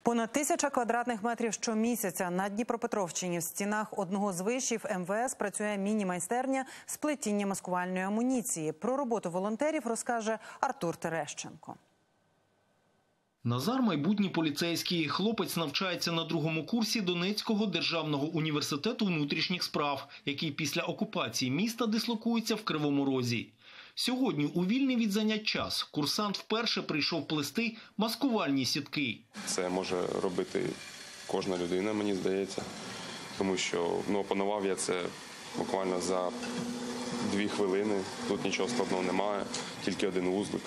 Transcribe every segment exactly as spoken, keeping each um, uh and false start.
Понад тисяча квадратних метрів щомісяця на Дніпропетровщині в стінах одного з вишів ем ве ес працює міні-майстерня з плетіння маскувальної амуніції. Про роботу волонтерів розкаже Артур Терещенко. Назар – майбутній поліцейський. Хлопець навчається на другому курсі Донецького державного університету внутрішніх справ, який після окупації міста дислокується в Кривому Розі. Сьогодні у вільний від занять час курсант вперше прийшов плести маскувальні сітки. Це може робити кожна людина, мені здається, тому що ну, опанував я це буквально за дві хвилини. Тут нічого складного немає, тільки один вузлик.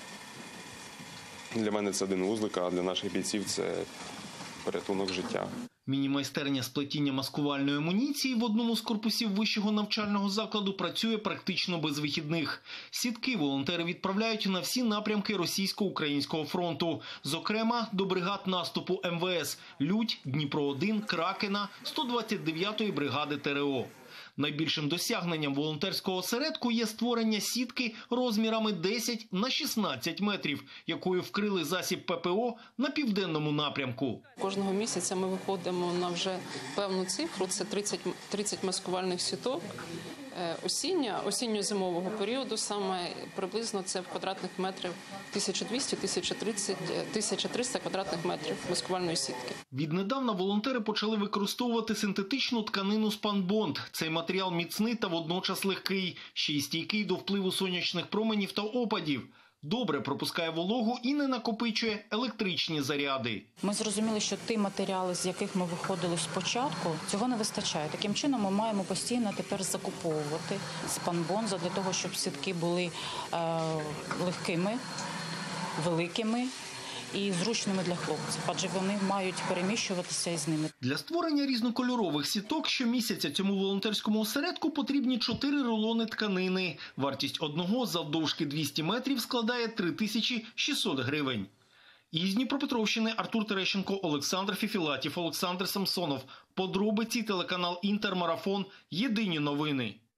Для мене це один вузлик, а для наших бійців це порятунок життя. Міні-майстерня з плетіння маскувальної амуніції в одному з корпусів вищого навчального закладу працює практично без вихідних. Сітки волонтери відправляють на всі напрямки російсько-українського фронту. Зокрема, до бригад наступу ем ве ес «Людь», Дніпро один, Кракена, сто двадцять дев'ятої бригади те ре о. Найбільшим досягненням волонтерського осередку є створення сітки розмірами десять на шістнадцять метрів, якою вкрили засіб пе пе о на південному напрямку. Кожного місяця ми виходимо на вже певну цифру, це тридцять, тридцять маскувальних сіток. Осіння, осінньо-зимового періоду саме приблизно це в квадратних метрів тисяча двісті - тисяча триста квадратних метрів маскувальної сітки. Віднедавна волонтери почали використовувати синтетичну тканину спанбонд. Цей матеріал міцний та водночас легкий, ще й стійкий до впливу сонячних променів та опадів. Добре пропускає вологу і не накопичує електричні заряди. Ми зрозуміли, що ті матеріали, з яких ми виходили спочатку, цього не вистачає. Таким чином ми маємо постійно тепер закуповувати спанбонд для того, щоб сітки були е, легкими, великими і зручними для хлопців, адже вони мають переміщуватися із ними. Для створення різнокольорових сіток щомісяця цьому волонтерському осередку потрібні чотири рулони тканини. Вартість одного завдовжки двісті метрів складає три тисячі шістсот гривень. Із Дніпропетровщини Артур Терещенко, Олександр Фефілатів, Олександр Самсонов. Подробиці телеканал «Інтермарафон». Єдині новини.